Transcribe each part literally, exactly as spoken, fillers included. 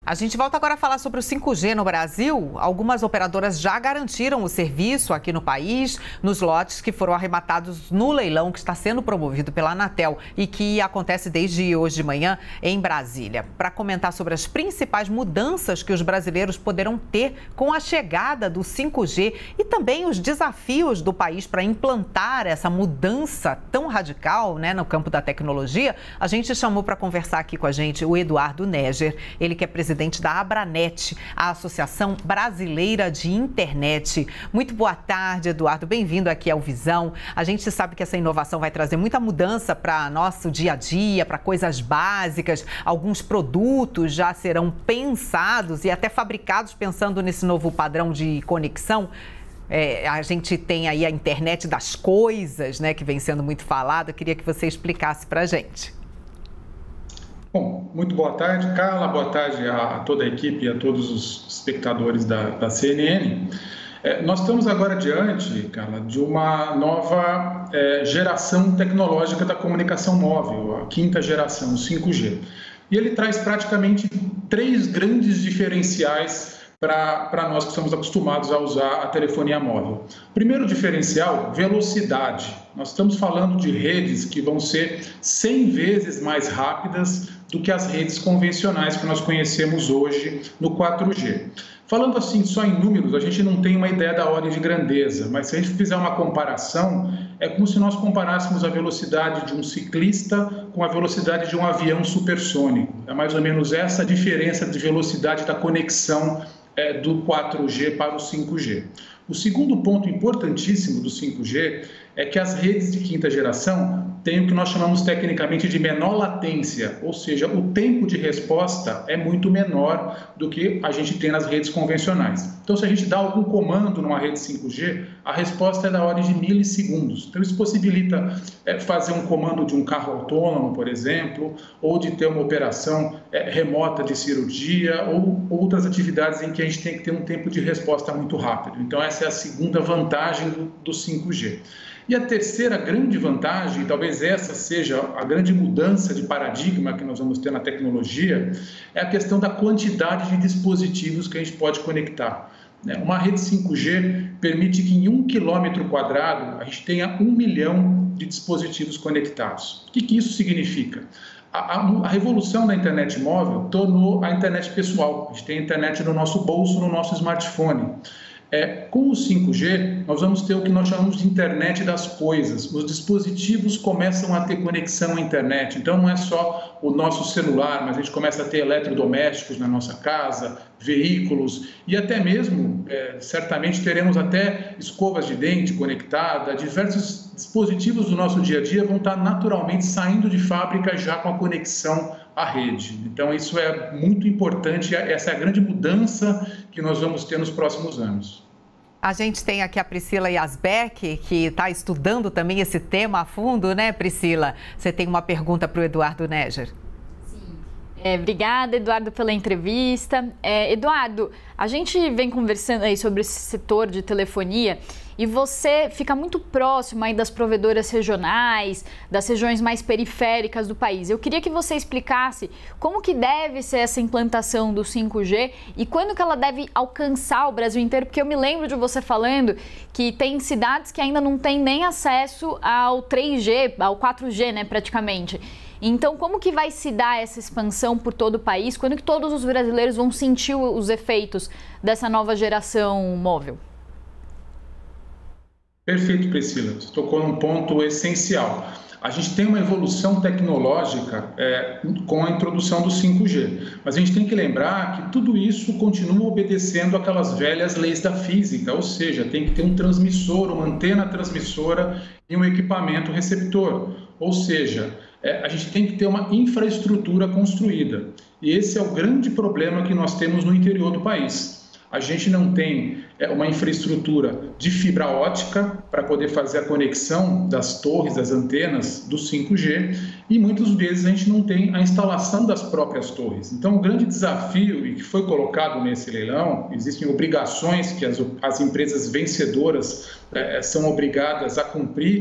A gente volta agora a falar sobre o cinco G no Brasil. Algumas operadoras já garantiram o serviço aqui no país, nos lotes que foram arrematados no leilão que está sendo promovido pela Anatel e que acontece desde hoje de manhã em Brasília. Para comentar sobre as principais mudanças que os brasileiros poderão ter com a chegada do cinco G e também os desafios do país para implantar essa mudança tão radical, né, no campo da tecnologia, a gente chamou para conversar aqui com a gente o Eduardo Neger, ele que é presidente da Abranet, a Associação Brasileira de Internet. Muito boa tarde, Eduardo. Bem-vindo aqui ao Visão. A gente sabe que essa inovação vai trazer muita mudança para nosso dia a dia, para coisas básicas. Alguns produtos já serão pensados e até fabricados pensando nesse novo padrão de conexão. É, a gente tem aí a internet das coisas, né, que vem sendo muito falada. Eu queria que você explicasse para a gente. Bom, muito boa tarde, Carla, boa tarde a toda a equipe e a todos os espectadores da, da C N N. É, nós estamos agora diante, Carla, de uma nova é, geração tecnológica da comunicação móvel, a quinta geração, o cinco G. E ele traz praticamente três grandes diferenciais para nós que estamos acostumados a usar a telefonia móvel. Primeiro diferencial, velocidade. Nós estamos falando de redes que vão ser cem vezes mais rápidas do que as redes convencionais que nós conhecemos hoje no quatro G. Falando assim só em números, a gente não tem uma ideia da ordem de grandeza, mas se a gente fizer uma comparação, é como se nós comparássemos a velocidade de um ciclista com a velocidade de um avião supersônico. É mais ou menos essa a diferença de velocidade da conexão é, do quatro G para o cinco G. O segundo ponto importantíssimo do cinco G é que as redes de quinta geração têm o que nós chamamos tecnicamente de menor latência, ou seja, o tempo de resposta é muito menor do que a gente tem nas redes convencionais. Então, se a gente dá algum comando numa rede cinco G, a resposta é da ordem de milissegundos. Então, isso possibilita é, fazer um comando de um carro autônomo, por exemplo, ou de ter uma operação é, remota de cirurgia, ou outras atividades em que a gente tem que ter um tempo de resposta muito rápido. Então, essa é a segunda vantagem do, do cinco G. E a terceira grande vantagem, e talvez essa seja a grande mudança de paradigma que nós vamos ter na tecnologia, é a questão da quantidade de dispositivos que a gente pode conectar. Uma rede cinco G permite que em um quilômetro quadrado a gente tenha um milhão de dispositivos conectados. O que que isso significa? A, a, a revolução da internet móvel tornou a internet pessoal. A gente tem a internet no nosso bolso, no nosso smartphone. É, com o cinco G, nós vamos ter o que nós chamamos de internet das coisas. Os dispositivos começam a ter conexão à internet. Então, não é só o nosso celular, mas a gente começa a ter eletrodomésticos na nossa casa, veículos e até mesmo, é, certamente, teremos até escovas de dente conectada. Diversos dispositivos do nosso dia a dia vão estar naturalmente saindo de fábrica já com a conexão à rede. Então, isso é muito importante, essa é a grande mudança que nós vamos ter nos próximos anos. A gente tem aqui a Priscila Yazbek, que está estudando também esse tema a fundo, né, Priscila? Você tem uma pergunta para o Eduardo Neger. É, obrigada, Eduardo, pela entrevista. É, Eduardo, a gente vem conversando aí sobre esse setor de telefonia e você fica muito próximo aí das provedoras regionais, das regiões mais periféricas do país. Eu queria que você explicasse como que deve ser essa implantação do cinco G e quando que ela deve alcançar o Brasil inteiro, porque eu me lembro de você falando que tem cidades que ainda não têm nem acesso ao três G, ao quatro G, né, praticamente. Então, como que vai se dar essa expansão por todo o país? Quando que todos os brasileiros vão sentir os efeitos dessa nova geração móvel? Perfeito, Priscila. Você tocou num ponto essencial. A gente tem uma evolução tecnológica é, com a introdução do cinco G, mas a gente tem que lembrar que tudo isso continua obedecendo aquelas velhas leis da física, ou seja, tem que ter um transmissor, uma antena transmissora e um equipamento receptor, ou seja, é, a gente tem que ter uma infraestrutura construída. E esse é o grande problema que nós temos no interior do país. A gente não tem uma infraestrutura de fibra ótica para poder fazer a conexão das torres, das antenas do cinco G e muitas vezes a gente não tem a instalação das próprias torres. Então, o grande desafio, e que foi colocado nesse leilão, existem obrigações que as, as empresas vencedoras é, são obrigadas a cumprir,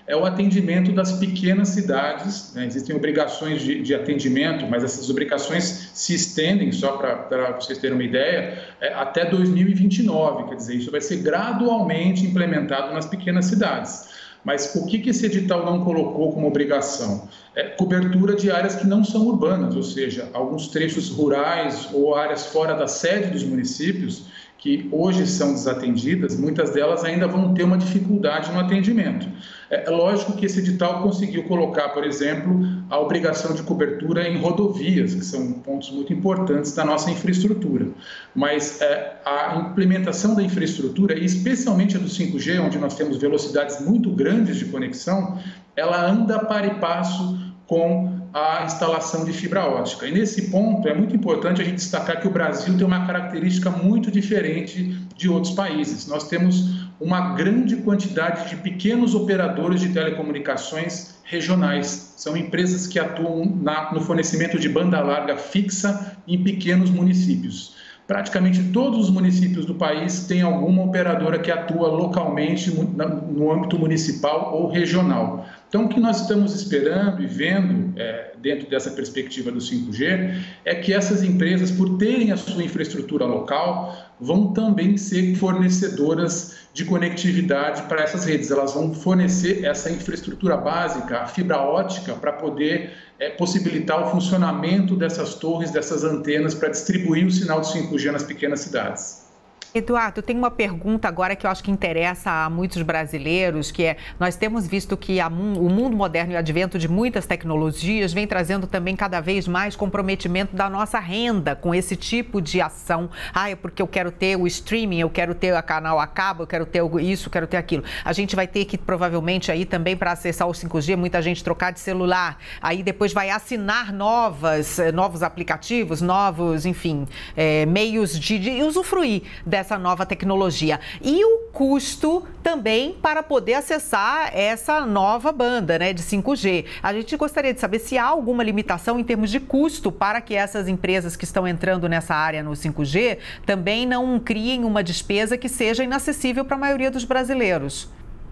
é o atendimento das pequenas cidades, né? Existem obrigações de, de atendimento, mas essas obrigações se estendem, só para vocês terem uma ideia, é, até dois mil e vinte e nove, quer dizer, isso vai ser gradualmente implementado nas pequenas cidades. Mas o que, que esse edital não colocou como obrigação? É cobertura de áreas que não são urbanas, ou seja, alguns trechos rurais ou áreas fora da sede dos municípios, que hoje são desatendidas, muitas delas ainda vão ter uma dificuldade no atendimento. É lógico que esse edital conseguiu colocar, por exemplo, a obrigação de cobertura em rodovias, que são pontos muito importantes da nossa infraestrutura. Mas é, a implementação da infraestrutura, e especialmente a do cinco G, onde nós temos velocidades muito grandes de conexão, ela anda para e passo com a instalação de fibra ótica. E nesse ponto é muito importante a gente destacar que o Brasil tem uma característica muito diferente de outros países. Nós temos uma grande quantidade de pequenos operadores de telecomunicações regionais. São empresas que atuam na, no fornecimento de banda larga fixa em pequenos municípios. Praticamente todos os municípios do país têm alguma operadora que atua localmente no âmbito municipal ou regional. Então, o que nós estamos esperando e vendo é, dentro dessa perspectiva do cinco G é que essas empresas, por terem a sua infraestrutura local, vão também ser fornecedoras de conectividade para essas redes. Elas vão fornecer essa infraestrutura básica, a fibra ótica, para poder é, possibilitar o funcionamento dessas torres, dessas antenas, para distribuir o sinal de cinco G nas pequenas cidades. Eduardo, tem uma pergunta agora que eu acho que interessa a muitos brasileiros, que é, nós temos visto que a, o mundo moderno e o advento de muitas tecnologias vem trazendo também cada vez mais comprometimento da nossa renda com esse tipo de ação. Ah, é porque eu quero ter o streaming, eu quero ter o canal a cabo, eu quero ter isso, eu quero ter aquilo. A gente vai ter que, provavelmente, aí também para acessar o cinco G, muita gente trocar de celular, aí depois vai assinar novas, novos aplicativos, novos, enfim, é, meios de, de usufruir dessa essa nova tecnologia. E o custo também para poder acessar essa nova banda, né, de cinco G. A gente gostaria de saber se há alguma limitação em termos de custo para que essas empresas que estão entrando nessa área no cinco G também não criem uma despesa que seja inacessível para a maioria dos brasileiros.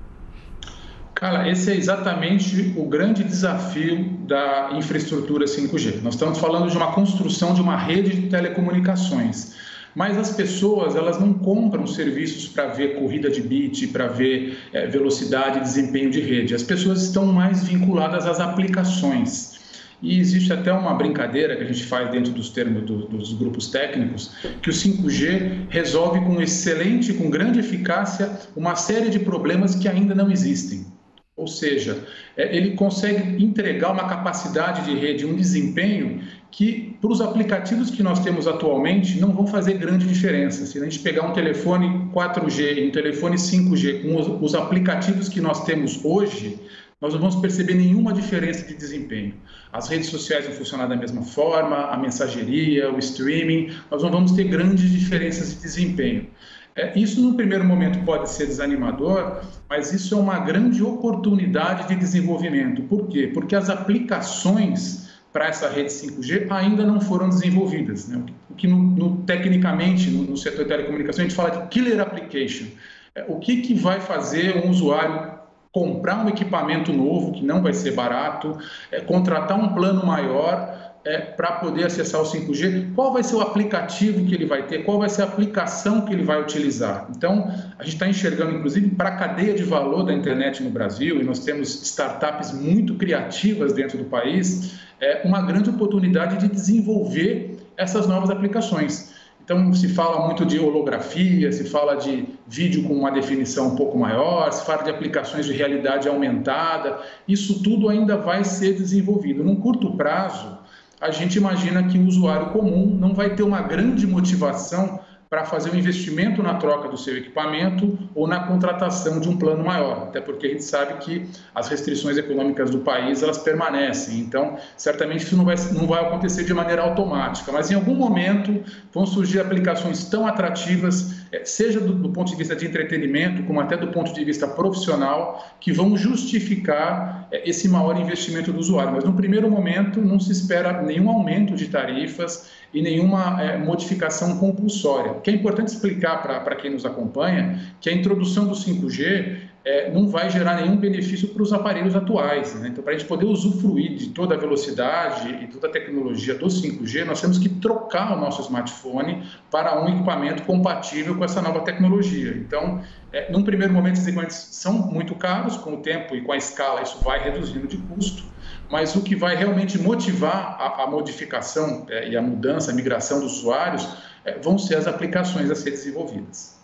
Cara, esse é exatamente o grande desafio da infraestrutura cinco G. Nós estamos falando de uma construção de uma rede de telecomunicações. Mas as pessoas, elas não compram serviços para ver corrida de bit, para ver é, velocidade e desempenho de rede. As pessoas estão mais vinculadas às aplicações. E existe até uma brincadeira que a gente faz dentro dos termos do, dos grupos técnicos, que o cinco G resolve com excelente, com grande eficácia, uma série de problemas que ainda não existem. Ou seja, ele consegue entregar uma capacidade de rede, um desempenho que, para os aplicativos que nós temos atualmente, não vão fazer grande diferença. Se a gente pegar um telefone quatro G e um telefone cinco G com os, os aplicativos que nós temos hoje, nós não vamos perceber nenhuma diferença de desempenho. As redes sociais vão funcionar da mesma forma, a mensageria, o streaming, nós não vamos ter grandes diferenças de desempenho. É, isso, no primeiro momento, pode ser desanimador, mas isso é uma grande oportunidade de desenvolvimento. Por quê? Porque as aplicações para essa rede cinco G ainda não foram desenvolvidas, né? O que, no, no, tecnicamente, no, no setor de telecomunicação, a gente fala de killer application. É, o que, que vai fazer um usuário comprar um equipamento novo, que não vai ser barato, é, contratar um plano maior, É, para poder acessar o cinco G, qual vai ser o aplicativo que ele vai ter, qual vai ser a aplicação que ele vai utilizar. Então, a gente está enxergando, inclusive, para a cadeia de valor da internet no Brasil, e nós temos startups muito criativas dentro do país, é uma grande oportunidade de desenvolver essas novas aplicações. Então, se fala muito de holografia, se fala de vídeo com uma definição um pouco maior, se fala de aplicações de realidade aumentada, isso tudo ainda vai ser desenvolvido. Num curto prazo, a gente imagina que o usuário comum não vai ter uma grande motivação para fazer um investimento na troca do seu equipamento ou na contratação de um plano maior, até porque a gente sabe que as restrições econômicas do país, elas permanecem, então certamente isso não vai, não vai acontecer de maneira automática, mas em algum momento vão surgir aplicações tão atrativas, seja do, do ponto de vista de entretenimento, como até do ponto de vista profissional, que vão justificar esse maior investimento do usuário, mas no primeiro momento não se espera nenhum aumento de tarifas e nenhuma é, modificação compulsória. O que é importante explicar para quem nos acompanha que a introdução do cinco G é, não vai gerar nenhum benefício para os aparelhos atuais, né? Então, para a gente poder usufruir de toda a velocidade e toda a tecnologia do cinco G, nós temos que trocar o nosso smartphone para um equipamento compatível com essa nova tecnologia. Então, é, num primeiro momento, esses equipamentos são muito caros, com o tempo e com a escala isso vai reduzindo de custo, mas o que vai realmente motivar a, a modificação é, e a mudança, a migração dos usuários, é, vão ser as aplicações a ser desenvolvidas.